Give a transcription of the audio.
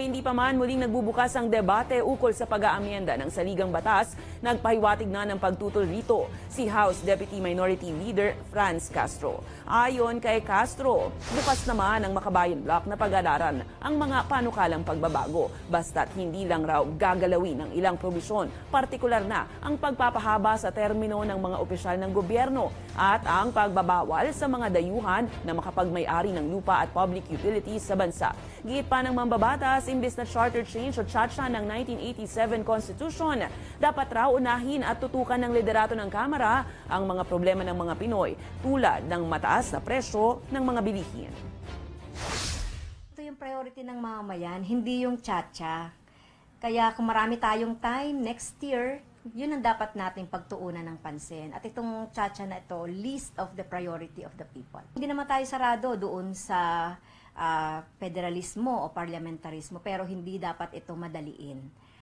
hindi pa man muling nagbubukas ang debate ukol sa pag-aamyenda ng saligang batas, nagpahiwatig na ng pagtutol rito si House Deputy Minority Leader Franz Castro. Ayon kay Castro, bukas naman ang Makabayan Bloc na pag-aralan ang mga panukalang pagbabago, basta't hindi lang raw gagalawin ang ilang probisyon, partikular na ang pagpapahaba sa termino ng mga opisyal ng gobyerno at ang pagbabawal sa mga dayuhan na makapagmay-ari ng lupa at public utilities sa bansa. Giit pa ng mambabatas, imbes na charter change o chacha ng 1987 Constitution, dapat raw unahin at tutukan ng liderato ng Kamara ang mga problema ng mga Pinoy tulad ng mataas na presyo ng mga bilihin. Ito yung priority ng mamamayan, hindi yung chacha. Kaya kung marami tayong time next year, yun ang dapat nating pagtuunan ng pansin. At itong chacha na ito, least of the priority of the people. Hindi naman tayo sarado doon sa federalismo o parlamentarismo, pero hindi dapat ito madaliin.